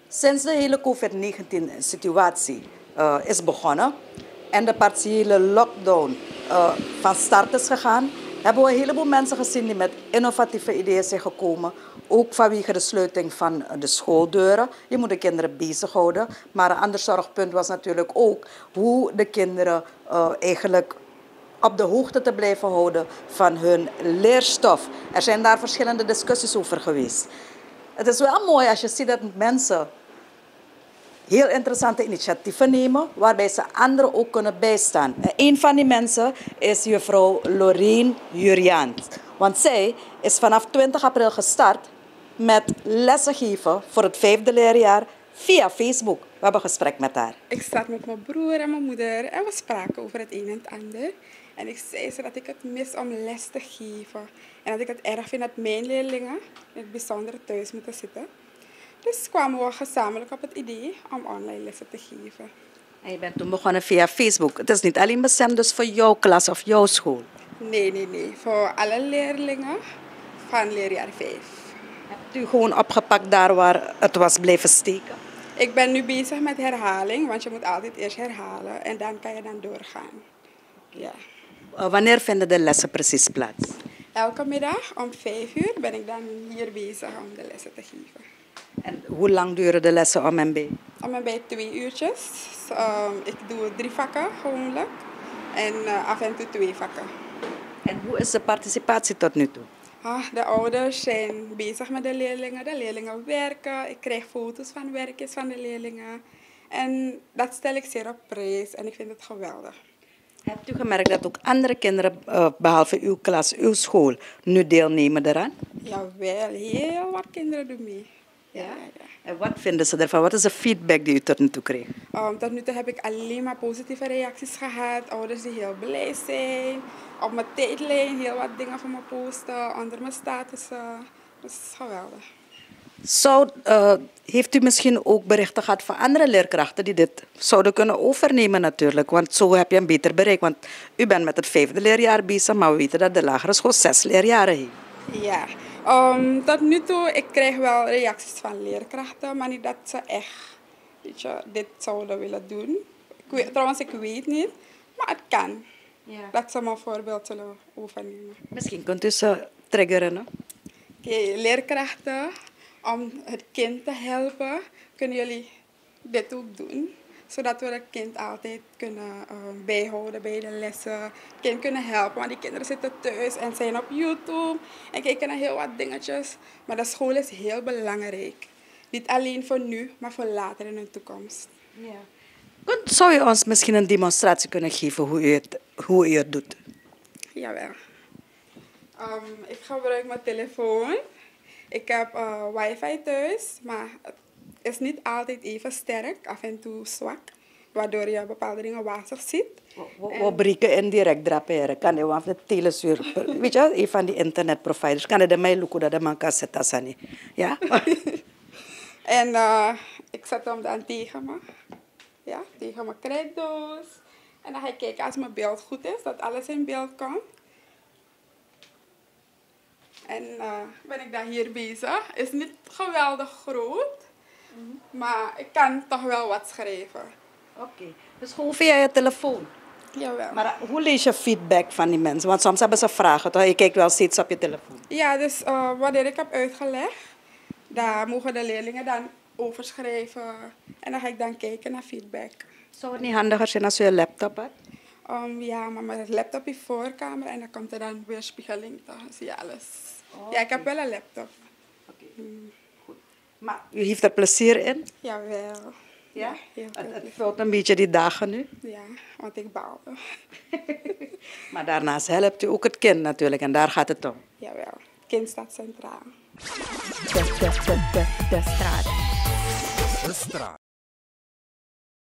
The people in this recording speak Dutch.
Sinds de hele COVID-19-situatie is begonnen en de partiële lockdown van start is gegaan, hebben we een heleboel mensen gezien die met innovatieve ideeën zijn gekomen. Ook vanwege de sluiting van de schooldeuren. Je moet de kinderen bezighouden. Maar een ander zorgpunt was natuurlijk ook hoe de kinderen eigenlijk op de hoogte te blijven houden van hun leerstof. Er zijn daar verschillende discussies over geweest. Het is wel mooi als je ziet dat mensen heel interessante initiatieven nemen, waarbij ze anderen ook kunnen bijstaan. En een van die mensen is juffrouw Loreen Juriaans. Want zij is vanaf 20 april gestart met lessen geven voor het 5e leerjaar via Facebook. We hebben een gesprek met haar. Ik zat met mijn broer en mijn moeder en we spraken over het een en het ander. En ik zei ze dat ik het mis om les te geven. En dat ik het erg vind dat mijn leerlingen in het bijzonder thuis moeten zitten. Dus kwamen we gezamenlijk op het idee om online lessen te geven. En je bent toen begonnen via Facebook. Het is niet alleen bestemd dus voor jouw klas of jouw school? Nee. Voor alle leerlingen van leerjaar 5. Hebt u gewoon opgepakt daar waar het was blijven steken? Ik ben nu bezig met herhaling, want je moet altijd eerst herhalen en dan kan je dan doorgaan. Ja. Wanneer vinden de lessen precies plaats? Elke middag om 5 uur ben ik dan hier bezig om de lessen te geven. En hoe lang duren de lessen om en bij? Om en bij 2 uurtjes. Ik doe 3 vakken gewoonlijk en af en toe 2 vakken. En hoe is de participatie tot nu toe? De ouders zijn bezig met de leerlingen werken. Ik krijg foto's van werkjes van de leerlingen. En dat stel ik zeer op prijs en ik vind het geweldig. Hebt u gemerkt dat ook andere kinderen, behalve uw klas, uw school, nu deelnemen daaraan? Jawel, heel wat kinderen doen mee. Ja. En wat vinden ze ervan? Wat is de feedback die u tot nu toe kreeg? Tot nu toe heb ik alleen maar positieve reacties gehad. Ouders die heel blij zijn. Op mijn tijdlijn heel wat dingen van me posten. Onder mijn statussen. Dat is geweldig. Heeft u misschien ook berichten gehad van andere leerkrachten die dit zouden kunnen overnemen natuurlijk? Want zo heb je een beter bereik. Want u bent met het 5e leerjaar bezig, maar we weten dat de lagere school 6 leerjaren heeft. Ja, tot nu toe ik krijg wel reacties van leerkrachten, maar niet dat ze echt dit zouden willen doen. Trouwens, ik weet niet, maar het kan. Ja. Dat ze mijn voorbeeld zullen overnemen. Misschien kunt u ze triggeren. Leerkrachten, om het kind te helpen, kunnen jullie dit ook doen. Zodat we het kind altijd kunnen bijhouden bij de lessen. Het kind kunnen helpen, want die kinderen zitten thuis en zijn op YouTube. En kijken naar heel wat dingetjes. Maar de school is heel belangrijk. Niet alleen voor nu, maar voor later in de toekomst. Ja. Zou je ons misschien een demonstratie kunnen geven hoe u het doet? Jawel. Ik gebruik mijn telefoon. Ik heb wifi thuis, maar het is niet altijd even sterk, af en toe zwak, waardoor je bepaalde dingen wazig ziet. We breken indirect draperen. Kan je van de telesuur, weet je, een van die internetproviders, kan je de mij lukken dat de man kan zetten. Ja? En ik zet hem dan tegen me. Ja, tegen mijn krijtdoos. En dan ga ik kijken als mijn beeld goed is, dat alles in beeld komt. En ben ik dan hier bezig. Is niet geweldig groot, maar ik kan toch wel wat schrijven. Oké. Dus gewoon via je telefoon? Jawel. Maar hoe lees je feedback van die mensen? Want soms hebben ze vragen, toch? Je kijkt wel steeds op je telefoon. Ja, dus wanneer ik heb uitgelegd, daar mogen de leerlingen dan overschrijven. En dan ga ik dan kijken naar feedback. Zou het niet handiger zijn als je een laptop hebt? Ja, maar mijn laptop heeft voorkamer en dan komt er dan weer spiegeling. Dan zie je alles. Ja, ik heb wel een laptop. Goed. Maar u heeft er plezier in? Jawel. Ja? Heel Het vult een beetje die dagen nu? Ja, want ik bouw. Maar daarnaast helpt u ook het kind natuurlijk en daar gaat het om. Jawel, het kind staat centraal. De straat. De straat.